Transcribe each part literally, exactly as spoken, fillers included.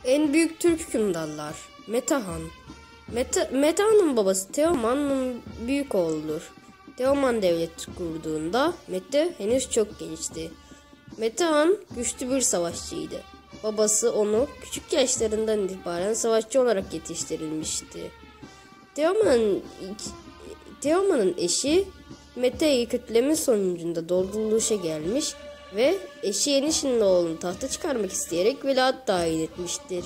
En büyük Türk hükümdarlar. Metehan. Mete, Metehan'ın babası Teoman'ın büyük oğludur. Teoman devleti kurduğunda Mete henüz çok gençti. Metehan güçlü bir savaşçıydı. Babası onu küçük yaşlarından itibaren savaşçı olarak yetiştirilmişti. Teoman'ın Teoman'ın eşi Mete'yi kötüleme sonucunda dolduruluşa gelmiş ve eşi Yenişinli oğlunu tahta çıkarmak isteyerek veliaht tayin etmiştir.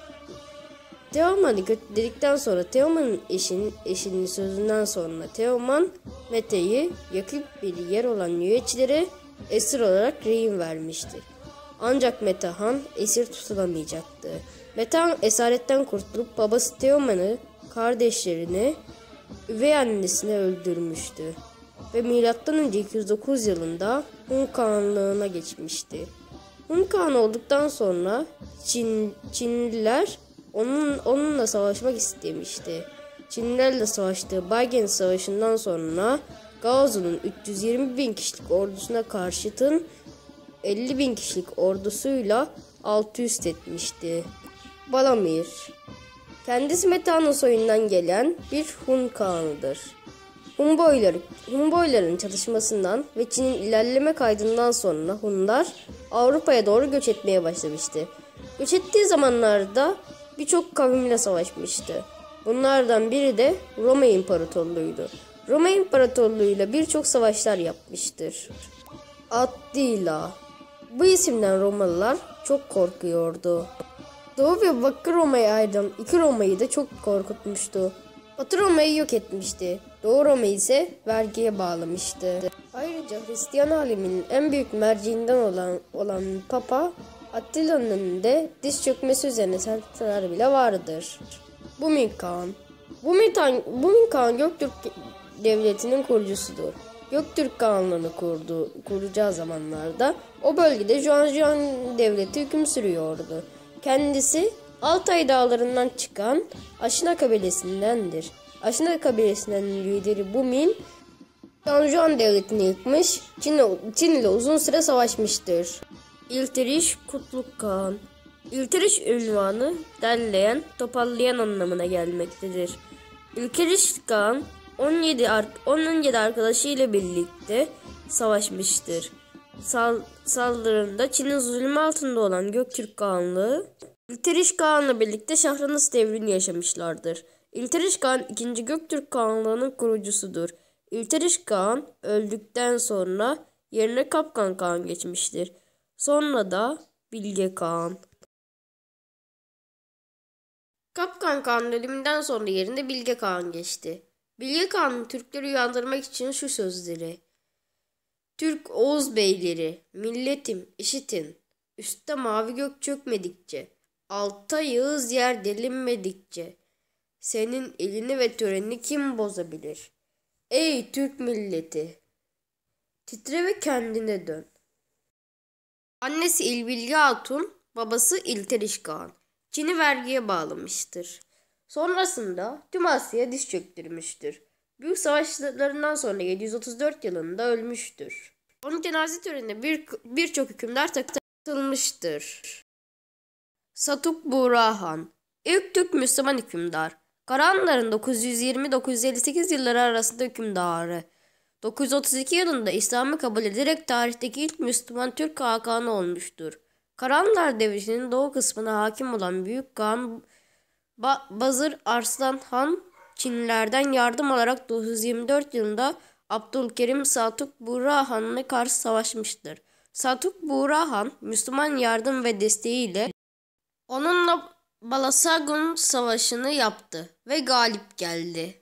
Teoman'ı kötüledikten sonra Teoman'ın eşinin, eşinin sözünden sonra Teoman Mete'yi yakın bir yer olan Nüyeçlere esir olarak rehin vermiştir. Ancak Metehan esir tutulamayacaktı. Metehan esaretten kurtulup babası Teoman'ı, kardeşlerini, üvey annesini öldürmüştü ve milattan önce iki yüz dokuz yılında Hun Kağanlığına geçmişti. Hun Kağan olduktan sonra Çin, Çinliler onun, onunla savaşmak istemişti. Çinlilerle savaştığı Baygen Savaşı'ndan sonra Gaozu'nun üç yüz yirmi bin kişilik ordusuna karşıtın elli bin kişilik ordusuyla alt üst etmişti. Balamir. Kendisi Metehan'ın soyundan gelen bir Hun Kağanıdır. Hun boyları, Hun boyların çalışmasından ve Çin'in ilerleme kaydından sonra Hunlar Avrupa'ya doğru göç etmeye başlamıştı. Göç ettiği zamanlarda birçok kavimle savaşmıştı. Bunlardan biri de Roma İmparatorluğu'ydu. Roma İmparatorluğu'yla birçok savaşlar yapmıştır. Attila. Bu isimden Romalılar çok korkuyordu. Doğu ve Batı Roma'ya ayrılan iki Roma'yı da çok korkutmuştu. Batı Roma'yı yok etmişti. Doğu Roma ise vergiye bağlamıştı. Ayrıca Hristiyan aleminin en büyük merciinden olan, olan Papa Attila'nın önünde diz çökmesi üzerine sertler bile vardır. Buming Kağan. Buming Kağan Göktürk devletinin kurucusudur. Göktürk Kağanlığını kurdu, kuracağı zamanlarda o bölgede Juan devleti hüküm sürüyordu. Kendisi Altay dağlarından çıkan Aşina kabilesindendir. Aşina kabilesinin lideri Bumin, Juan devletini yıkmış, Çin, Çin ile uzun süre savaşmıştır. İlteriş Kutluk Kağan. İlteriş ünvanı derleyen, toparlayan anlamına gelmektedir. İlteriş Kağan on yedi, on yedi arkadaşı ile birlikte savaşmıştır. Sal, saldırında Çin'in zulmü altında olan Göktürk Kağanlığı, İlteriş Kağan'la birlikte Şahranız devrini yaşamışlardır. İlteriş Kağan ikinci Göktürk Kağanlığı'nın kurucusudur. İlteriş Kağan öldükten sonra yerine Kapkan Kağan geçmiştir. Sonra da Bilge Kağan. Kapkan Kağan'ın ölümünden sonra yerine Bilge Kağan geçti. Bilge Kağan'ın Türkleri uyandırmak için şu sözleri: Türk Oğuz beyleri, milletim işitin, üstte mavi gök çökmedikçe, altta yağız yer delinmedikçe, senin elini ve törenini kim bozabilir? Ey Türk milleti, titre ve kendine dön. Annesi İlbilge Hatun, babası İlteriş Kağan, Çin'i vergiye bağlamıştır. Sonrasında tüm Asya'ya diz çöktürmüştür. Büyük savaşlarından sonra yedi yüz otuz dört yılında ölmüştür. Onun cenaze törenine bir, birçok hükümdar takılmıştır. Satuk Burahan, ilk Türk Müslüman hükümdar. Karahanlıların dokuz yüz yirmi dokuz yüz elli sekiz yılları arasında hükümdarı. dokuz yüz otuz iki yılında İslam'ı kabul ederek tarihteki ilk Müslüman Türk hakanı olmuştur. Karahanlılar devletinin doğu kısmına hakim olan Büyük Kağan ba Bazır Arslan Han, Çinlilerden yardım alarak dokuz yüz yirmi dört yılında Abdülkerim Satuk Burahan'la karşı savaşmıştır. Satuk Burahan, Müslüman yardım ve desteğiyle onunla Balasagun Savaşı'nı yaptı ve galip geldi.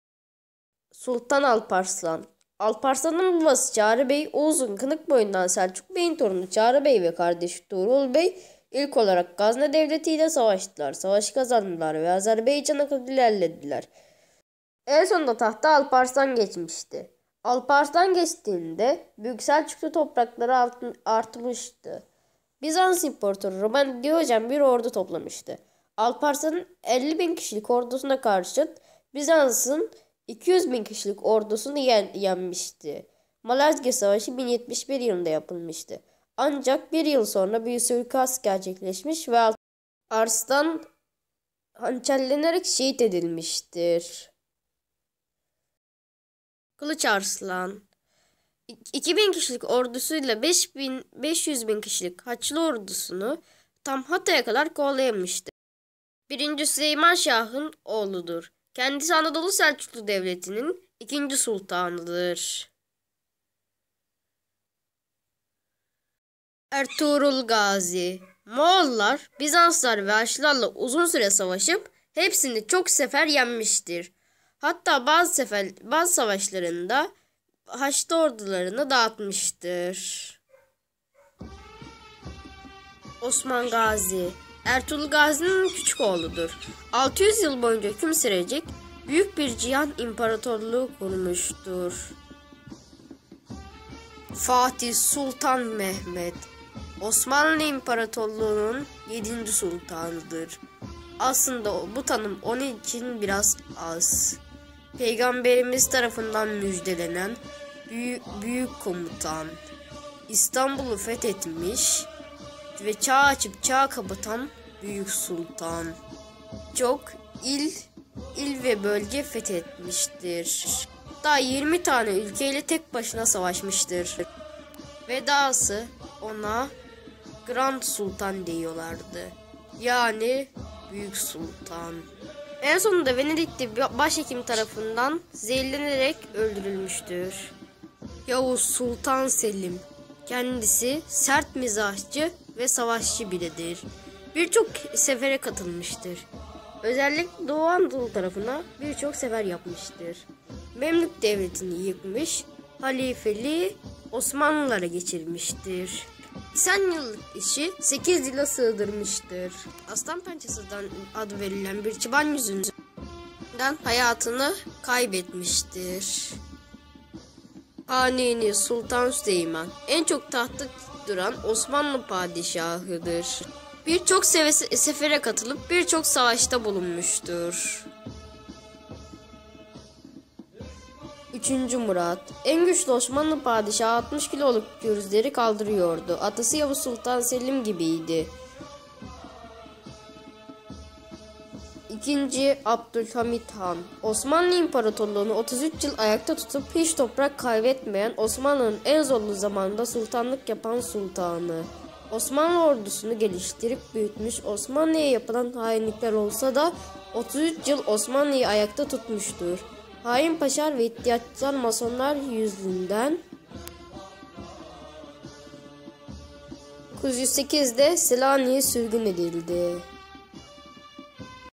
Sultan Alparslan. Alparslan'ın babası Çağrı Bey, Oğuz'un kınık boyundan Selçuk Bey'in torunu Çağrı Bey ve kardeşi Tuğrul Bey ilk olarak Gazne Devleti ile savaştılar. Savaşı kazandılar ve Azerbaycan'a ilerlediler. En sonunda tahta Alparslan geçmişti. Alparslan geçtiğinde Büyük Selçuklu toprakları artmıştı. Bizans İmparatoru Roman Diyojen bir ordu toplamıştı. Alparslan'ın elli bin kişilik ordusuna karşın Bizans'ın iki yüz bin kişilik ordusunu yen yenmişti. Malazgirt Savaşı bin yetmiş bir yılında yapılmıştı. Ancak bir yıl sonra bir suikast gerçekleşmiş ve Arslan hançerlenerek şehit edilmiştir. Kılıç Arslan iki bin kişilik ordusuyla beş bin beş yüz bin kişilik Haçlı ordusunu tam Hatay'a kadar kovalayamıştır. birinci. Süleyman Şah'ın oğludur. Kendisi Anadolu Selçuklu Devleti'nin ikinci sultanıdır. Ertuğrul Gazi Moğollar, Bizanslar ve Haçlılarla uzun süre savaşıp hepsini çok sefer yenmiştir. Hatta bazı sefer bazı savaşlarında Haçlı ordularını dağıtmıştır. Osman Gazi Ertuğrul Gazi'nin küçük oğludur. altı yüz yıl boyunca hüküm sürecek büyük bir cihan imparatorluğu kurmuştur. Fatih Sultan Mehmet Osmanlı İmparatorluğu'nun yedinci sultanıdır. Aslında bu tanım onun için biraz az. Peygamberimiz tarafından müjdelenen büyük, büyük komutan. İstanbul'u fethetmiş ve çağ açıp çağ kapatan büyük sultan. Çok il, il ve bölge fethetmiştir. Hatta yirmi tane ülkeyle tek başına savaşmıştır. Ve dahası ona Grand Sultan diyorlardı. Yani Büyük Sultan. En sonunda Venedik'te başhekim tarafından zehirlenerek öldürülmüştür. Yavuz Sultan Selim kendisi sert mizahçı ve savaşçı biridir. Birçok sefere katılmıştır. Özellikle Doğu Anadolu tarafına birçok sefer yapmıştır. Memlük Devleti'ni yıkmış, halifeliği Osmanlılara geçirmiştir. Sen yıllık işi sekiz yıla sığdırmıştır. Aslan Pençesi'den adı verilen bir çıban yüzünden hayatını kaybetmiştir. Kanuni Sultan Süleyman en çok tahtta duran Osmanlı padişahıdır. Birçok sefere katılıp birçok savaşta bulunmuştur. üçüncü. Murat en güçlü Osmanlı padişahı altmış kiloluk gürzleri kaldırıyordu. Atası Yavuz Sultan Selim gibiydi. İkinci. Abdülhamit Han Osmanlı İmparatorluğu'nu otuz üç yıl ayakta tutup hiç toprak kaybetmeyen, Osmanlı'nın en zorlu zamanında sultanlık yapan sultanı. Osmanlı ordusunu geliştirip büyütmüş, Osmanlı'ya yapılan hainlikler olsa da otuz üç yıl Osmanlı'yı ayakta tutmuştur. Hain paşalar ve iddiatçılar masonlar yüzünden dokuz yüz sekizde Selanik'e sürgün edildi.